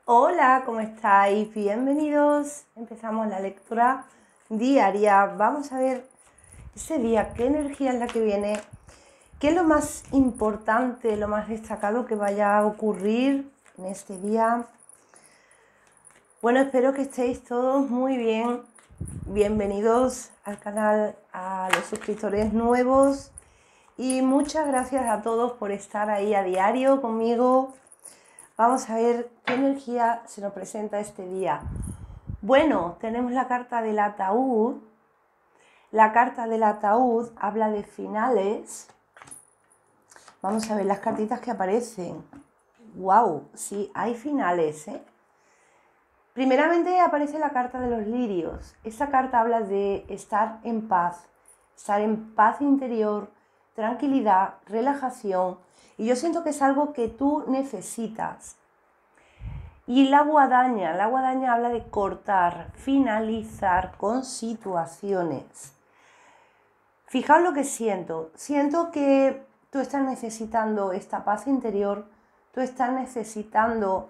Hola, ¿cómo estáis? Bienvenidos. Empezamos la lectura diaria. Vamos a ver ese día, qué energía es la que viene, qué es lo más importante, lo más destacado que vaya a ocurrir en este día. Bueno, espero que estéis todos muy bien. Bienvenidos al canal, a los suscriptores nuevos y muchas gracias a todos por estar ahí a diario conmigo. Vamos a ver qué energía se nos presenta este día. Bueno, tenemos la carta del ataúd. La carta del ataúd habla de finales. Vamos a ver las cartitas que aparecen. ¡Wow! Sí, hay finales, ¿eh? Primeramente aparece la carta de los lirios. Esta carta habla de estar en paz interior, tranquilidad, relajación. Y yo siento que es algo que tú necesitas. Y la guadaña habla de cortar, finalizar con situaciones. Fijaos lo que siento. Siento que tú estás necesitando esta paz interior, tú estás necesitando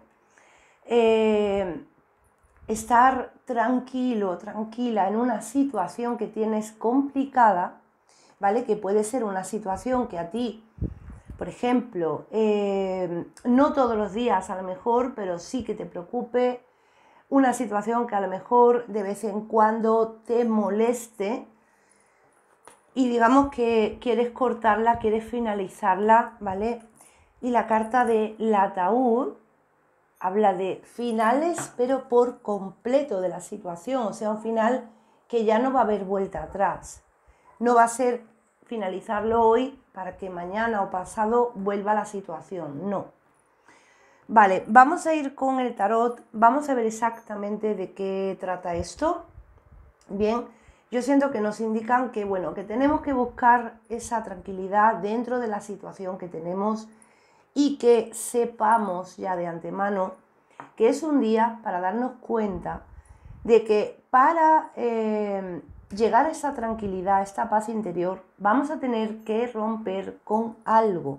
estar tranquilo, tranquila en una situación que tienes complicada, ¿vale? Que puede ser una situación que a ti, por ejemplo, no todos los días a lo mejor, pero sí que te preocupe, una situación que a lo mejor de vez en cuando te moleste y digamos que quieres cortarla, quieres finalizarla, ¿vale? Y la carta del ataúd habla de finales, pero por completo de la situación, o sea, un final que ya no va a haber vuelta atrás. No va a ser finalizarlo hoy para que mañana o pasado vuelva la situación, no. Vale, vamos a ir con el tarot, vamos a ver exactamente de qué trata esto. Bien, yo siento que nos indican que, bueno, que tenemos que buscar esa tranquilidad dentro de la situación que tenemos y que sepamos ya de antemano que es un día para darnos cuenta de que para llegar a esa tranquilidad, a esta paz interior, vamos a tener que romper con algo,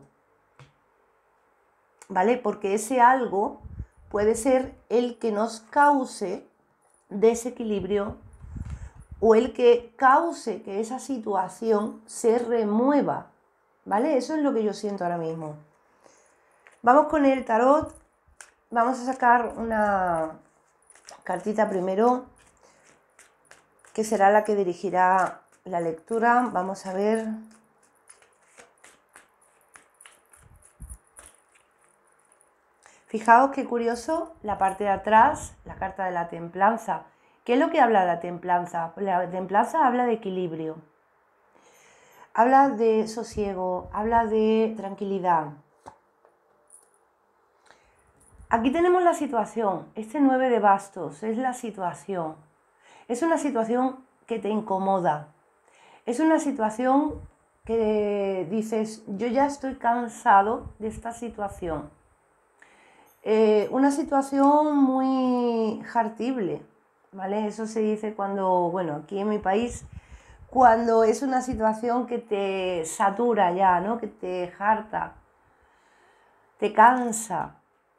¿vale? Porque ese algo puede ser el que nos cause desequilibrio o el que cause que esa situación se remueva, ¿vale? Eso es lo que yo siento ahora mismo. Vamos con el tarot. Vamos a sacar una cartita primero, que será la que dirigirá la lectura. Vamos a ver. Fijaos qué curioso, la parte de atrás, la carta de la templanza. ¿Qué es lo que habla la templanza? La templanza habla de equilibrio, habla de sosiego, habla de tranquilidad. Aquí tenemos la situación, este 9 de bastos es la situación. Es una situación que te incomoda, es una situación que dices, yo ya estoy cansado de esta situación. Una situación muy hartible, ¿vale? Eso se dice cuando, bueno, aquí en mi país, cuando es una situación que te satura ya, ¿no? Que te harta, te cansa.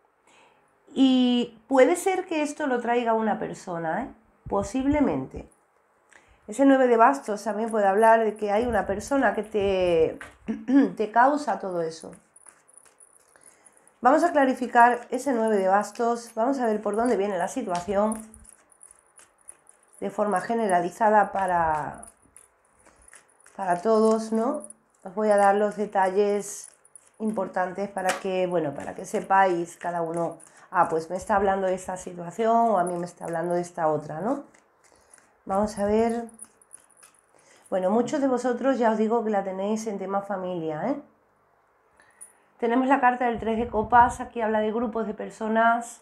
Y puede ser que esto lo traiga una persona, ¿eh? Posiblemente. Ese 9 de bastos también puede hablar de que hay una persona que te causa todo eso. Vamos a clarificar ese 9 de bastos, vamos a ver por dónde viene la situación de forma generalizada para todos, ¿no? Os voy a dar los detalles importantes para que, bueno, para que sepáis cada uno, pues me está hablando de esta situación o a mí me está hablando de esta otra, ¿no? Vamos a ver. Bueno, muchos de vosotros ya os digo que la tenéis en tema familia, ¿eh? Tenemos la carta del 3 de copas, aquí habla de grupos de personas.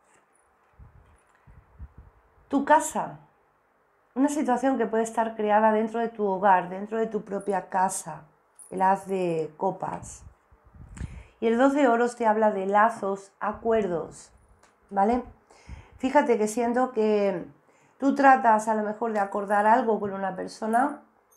Tu casa, una situación que puede estar creada dentro de tu hogar, dentro de tu propia casa, el as de copas. Y el 2 de oros te habla de lazos, acuerdos, ¿vale? Fíjate que siento que tú tratas a lo mejor de acordar algo con una persona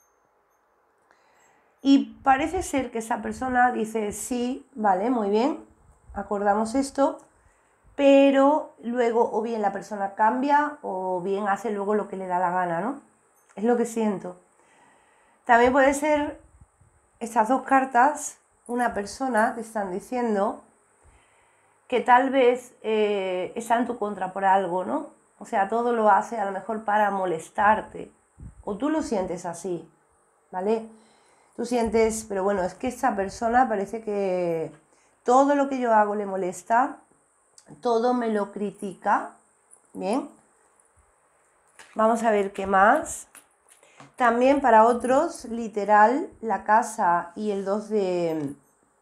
y parece ser que esa persona dice, sí, vale, muy bien, acordamos esto, pero luego o bien la persona cambia o bien hace luego lo que le da la gana, ¿no? Es lo que siento. También puede ser estas dos cartas, una persona te están diciendo que tal vez está en tu contra por algo, ¿no? O sea, todo lo hace a lo mejor para molestarte, o tú lo sientes así, ¿vale? Tú sientes, pero bueno, es que esta persona parece que todo lo que yo hago le molesta, todo me lo critica, ¿bien? Vamos a ver qué más. También para otros, literal, la casa y el 2 de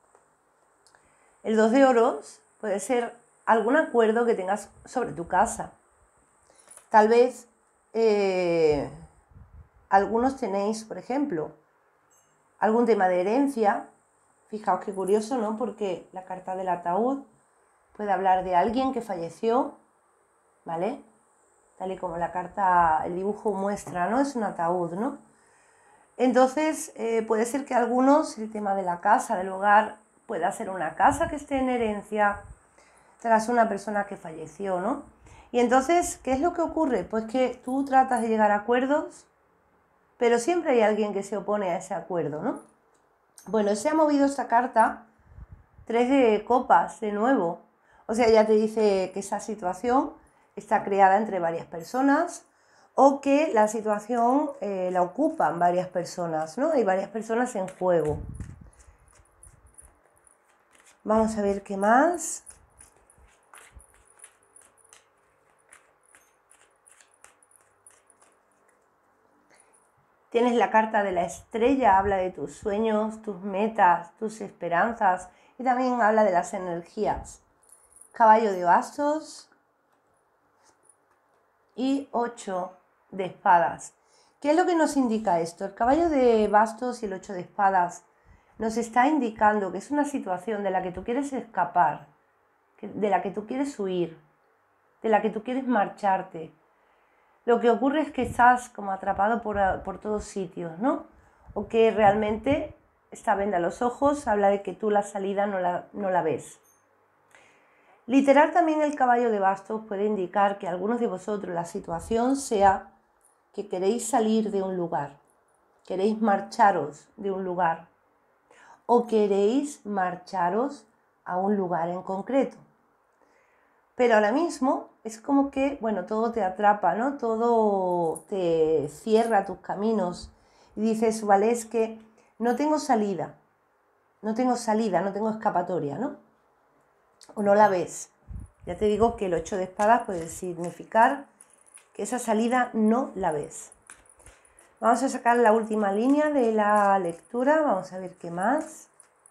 oros puede ser algún acuerdo que tengas sobre tu casa. Tal vez algunos tenéis, por ejemplo, algún tema de herencia. Fijaos qué curioso, ¿no? Porque la carta del ataúd puede hablar de alguien que falleció, ¿vale? Tal y como la carta, el dibujo muestra, ¿no? Es un ataúd, ¿no? Entonces, puede ser que algunos, el tema de la casa, del hogar, pueda ser una casa que esté en herencia tras una persona que falleció, ¿no? Y entonces, ¿qué es lo que ocurre? Pues que tú tratas de llegar a acuerdos, pero siempre hay alguien que se opone a ese acuerdo, ¿no? Bueno, se ha movido esta carta, 3 de copas, de nuevo. O sea, ya te dice que esa situación está creada entre varias personas o que la situación la ocupan varias personas, ¿no? Hay varias personas en juego. Vamos a ver qué más. Tienes la carta de la estrella, habla de tus sueños, tus metas, tus esperanzas y también habla de las energías. Caballo de bastos y 8 de espadas. ¿Qué es lo que nos indica esto? El caballo de bastos y el 8 de espadas nos está indicando que es una situación de la que tú quieres escapar, de la que tú quieres huir, de la que tú quieres marcharte. Lo que ocurre es que estás como atrapado por todos sitios, ¿no? O que realmente esta venda a los ojos habla de que tú la salida no la ves. Literal también el caballo de bastos puede indicar que algunos de vosotros la situación sea que queréis salir de un lugar, queréis marcharos de un lugar o queréis marcharos a un lugar en concreto. Pero ahora mismo es como que, bueno, todo te atrapa, ¿no? Todo te cierra tus caminos y dices, vale, es que no tengo salida, no tengo escapatoria, ¿no? O no la ves. Ya te digo que el 8 de espadas puede significar que esa salida no la ves. Vamos a sacar la última línea de la lectura, vamos a ver qué más.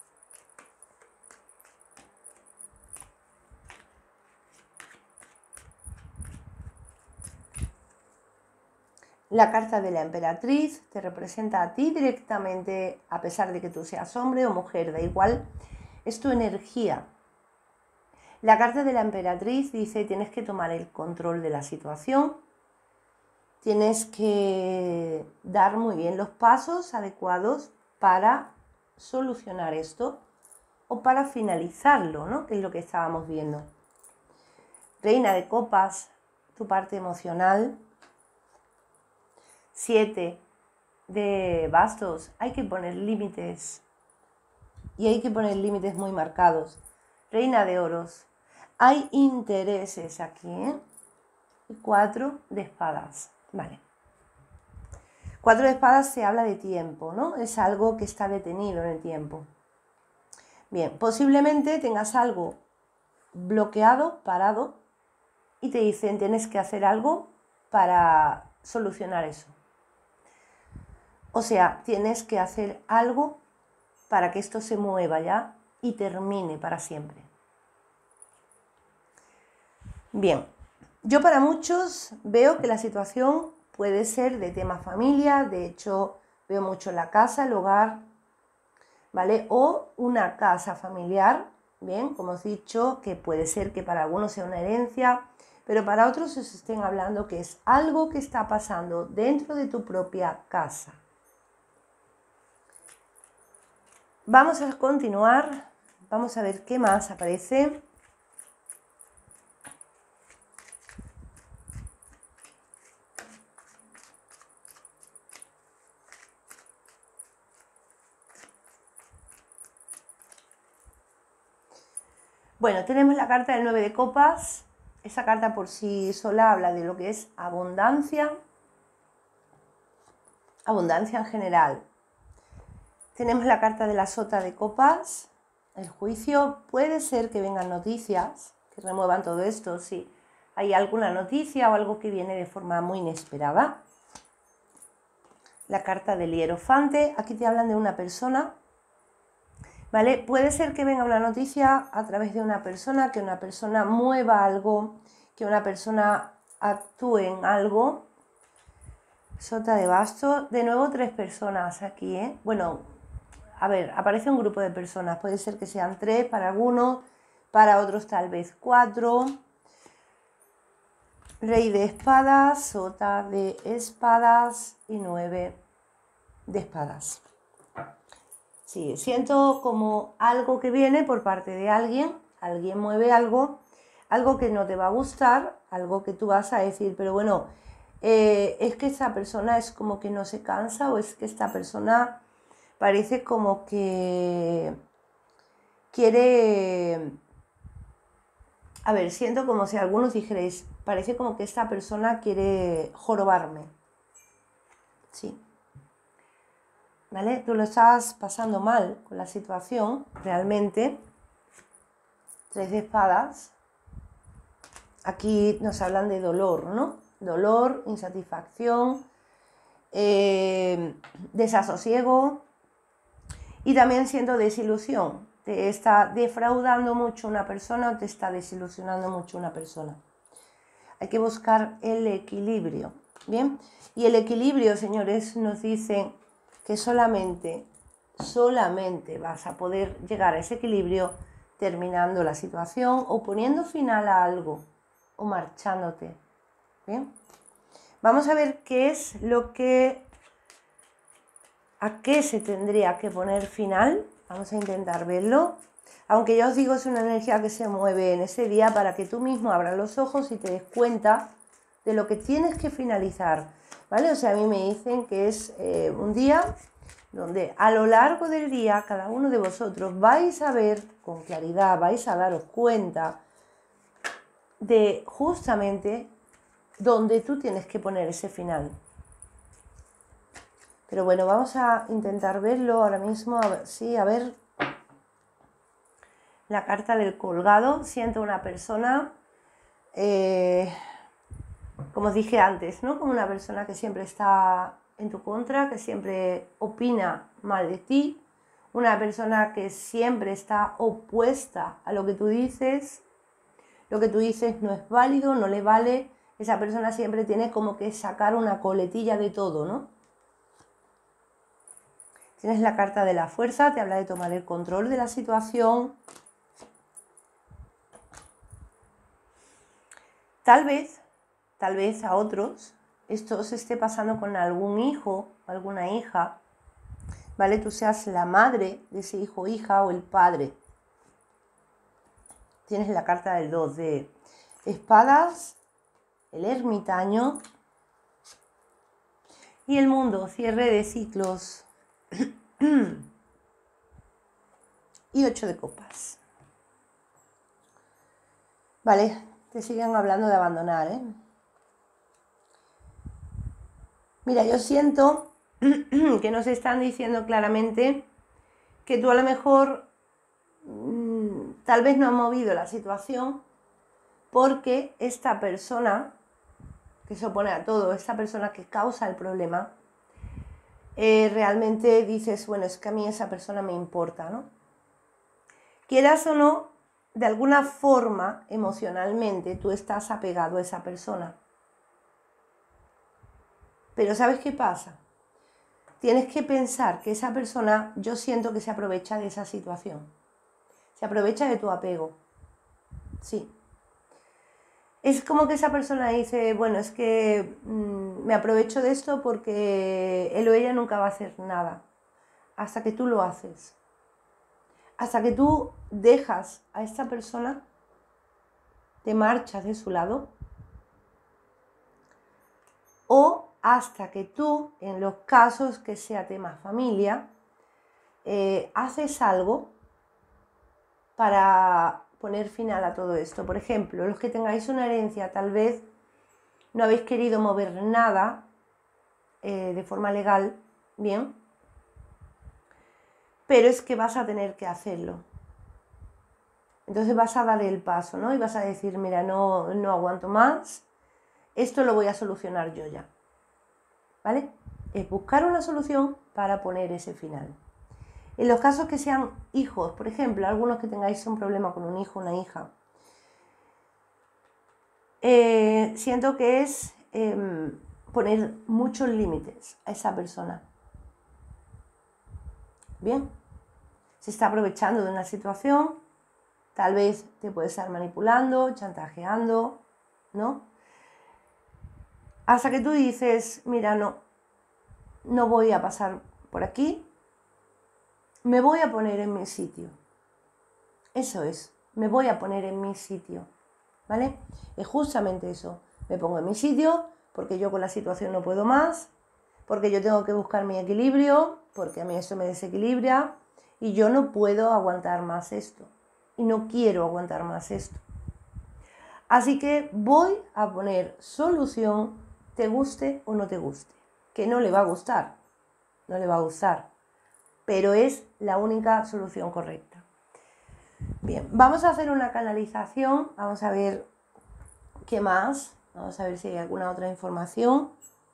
La carta de la emperatriz te representa a ti directamente, a pesar de que tú seas hombre o mujer, da igual, es tu energía. La carta de la emperatriz dice tienes que tomar el control de la situación, tienes que dar muy bien los pasos adecuados para solucionar esto o para finalizarlo, ¿no? Que es lo que estábamos viendo. Reina de copas, tu parte emocional. 7 de bastos, hay que poner límites y hay que poner límites muy marcados. Reina de oros, hay intereses aquí, ¿eh? Y 4 de espadas, vale. 4 de espadas se habla de tiempo, ¿no? Es algo que está detenido en el tiempo. Bien, posiblemente tengas algo bloqueado, parado, y te dicen tienes que hacer algo para solucionar eso. O sea, tienes que hacer algo para que esto se mueva ya y termine para siempre. Bien, yo para muchos veo que la situación puede ser de tema familia, de hecho veo mucho la casa, el hogar, ¿vale? O una casa familiar, bien, como os he dicho, que puede ser que para algunos sea una herencia, pero para otros os estén hablando que es algo que está pasando dentro de tu propia casa. Vamos a continuar, vamos a ver qué más aparece. Bueno, tenemos la carta del 9 de copas. Esa carta por sí sola habla de lo que es abundancia. Abundancia en general. Tenemos la carta de la sota de copas. El juicio. Puede ser que vengan noticias que remuevan todo esto. Si hay alguna noticia o algo que viene de forma muy inesperada. La carta del hierofante. Aquí te hablan de una persona. ¿Vale? Puede ser que venga una noticia a través de una persona, que una persona mueva algo, que una persona actúe en algo. Sota de bastos, de nuevo 3 personas aquí, ¿eh? Bueno, a ver, aparece un grupo de personas, puede ser que sean 3 para algunos, para otros tal vez 4. Rey de espadas, sota de espadas y 9 de espadas. Sí, siento como algo que viene por parte de alguien, alguien mueve algo, algo que no te va a gustar, algo que tú vas a decir, pero bueno, es que esta persona es como que no se cansa o es que esta persona parece como que quiere... A ver, siento como si algunos dijerais, parece como que esta persona quiere jorobarme. Sí. ¿Vale? Tú lo estás pasando mal con la situación, realmente. 3 de espadas. Aquí nos hablan de dolor, ¿no? Dolor, insatisfacción, desasosiego y también siento desilusión. Te está defraudando mucho una persona o te está desilusionando mucho una persona. Hay que buscar el equilibrio, ¿bien? Y el equilibrio, señores, nos dicen que solamente vas a poder llegar a ese equilibrio terminando la situación o poniendo final a algo o marchándote. Bien, vamos a ver qué es a qué se tendría que poner final. Vamos a intentar verlo. Aunque ya os digo, es una energía que se mueve en ese día para que tú mismo abras los ojos y te des cuenta de lo que tienes que finalizar, ¿vale? O sea, a mí me dicen que es un día donde a lo largo del día cada uno de vosotros vais a ver con claridad, vais a daros cuenta de justamente donde tú tienes que poner ese final. Pero bueno, vamos a intentar verlo ahora mismo. A ver, sí, a ver. La carta del colgado. Siento una persona, como os dije antes, ¿no? Como una persona que siempre está en tu contra, que siempre opina mal de ti. Una persona que siempre está opuesta a lo que tú dices. Lo que tú dices no es válido, no le vale. Esa persona siempre tiene como que sacar una coletilla de todo, ¿no? Tienes la carta de la fuerza, te habla de tomar el control de la situación. Tal vez a otros esto os esté pasando con algún hijo o alguna hija, ¿vale? Tú seas la madre de ese hijo o hija o el padre. Tienes la carta del 2 de espadas, el ermitaño y el mundo, cierre de ciclos. Y 8 de copas. Vale, te siguen hablando de abandonar, ¿eh? Mira, yo siento que nos están diciendo claramente que tú a lo mejor tal vez no has movido la situación porque esta persona que se opone a todo, esta persona que causa el problema, realmente dices, bueno, es que a mí esa persona me importa, ¿no? Quieras o no, de alguna forma, emocionalmente, tú estás apegado a esa persona. Pero ¿sabes qué pasa? Tienes que pensar que esa persona, yo siento que se aprovecha de esa situación. Se aprovecha de tu apego. Sí. Es como que esa persona dice, bueno, es que me aprovecho de esto porque él o ella nunca va a hacer nada. Hasta que tú lo haces. Hasta que tú dejas a esta persona, te marchas de su lado. O hasta que tú, en los casos que sea tema familia, haces algo para poner final a todo esto. Por ejemplo, los que tengáis una herencia, tal vez no habéis querido mover nada de forma legal, bien, pero es que vas a tener que hacerlo. Entonces vas a dar el paso, ¿no? Y vas a decir, mira, no aguanto más, esto lo voy a solucionar yo ya, ¿vale? Es buscar una solución para poner ese final. En los casos que sean hijos, por ejemplo, algunos que tengáis un problema con un hijo o una hija, siento que es poner muchos límites a esa persona. Bien, se está aprovechando de una situación, tal vez te puede estar manipulando, chantajeando, ¿no? Hasta que tú dices, mira, no voy a pasar por aquí, me voy a poner en mi sitio. Eso es, me voy a poner en mi sitio, ¿vale? Es justamente eso, me pongo en mi sitio porque yo con la situación no puedo más, porque yo tengo que buscar mi equilibrio, porque a mí esto me desequilibra y yo no puedo aguantar más esto y no quiero aguantar más esto. Así que voy a poner solución, te guste o no te guste, que no le va a gustar, no le va a gustar, pero es la única solución correcta. Bien, vamos a hacer una canalización, vamos a ver qué más, vamos a ver si hay alguna otra información.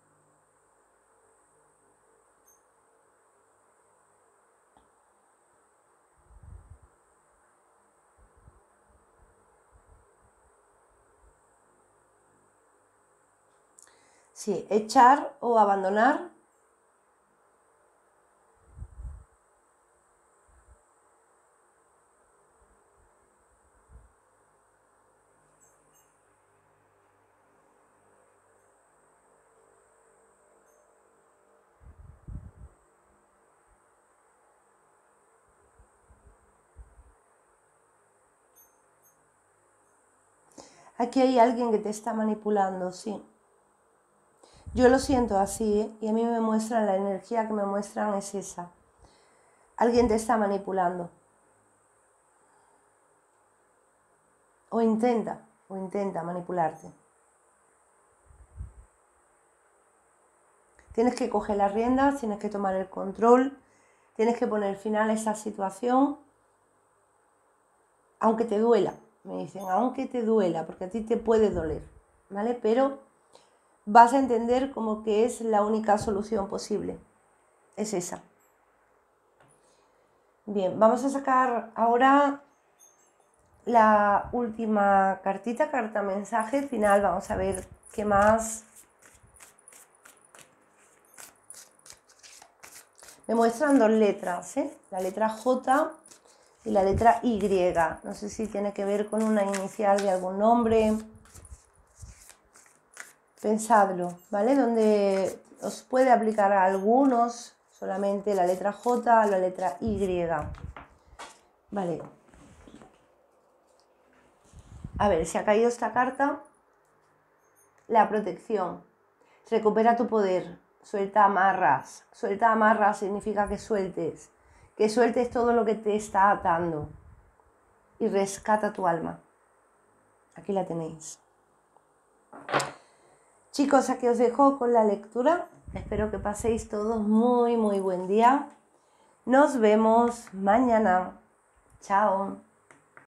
Sí, echar o abandonar. Aquí hay alguien que te está manipulando, sí. Yo lo siento así, ¿eh? Y a mí me muestran, la energía que me muestran es esa. Alguien te está manipulando. O intenta manipularte. Tienes que coger las riendas, tienes que tomar el control, tienes que poner final a esa situación, aunque te duela. Me dicen, aunque te duela, porque a ti te puede doler, ¿vale? Pero vas a entender como que es la única solución posible. Es esa. Bien, vamos a sacar ahora la última cartita, carta mensaje final. Vamos a ver qué más. Me muestran dos letras, ¿eh? La letra J y la letra Y. No sé si tiene que ver con una inicial de algún nombre. Pensadlo, ¿vale? Donde os puede aplicar a algunos solamente la letra J o la letra Y. Vale. A ver, se ha caído esta carta. La protección. Recupera tu poder. Suelta amarras. Suelta amarras significa que sueltes todo lo que te está atando. Y rescata tu alma. Aquí la tenéis. Chicos, aquí os dejo con la lectura. Espero que paséis todos muy buen día. Nos vemos mañana. Chao.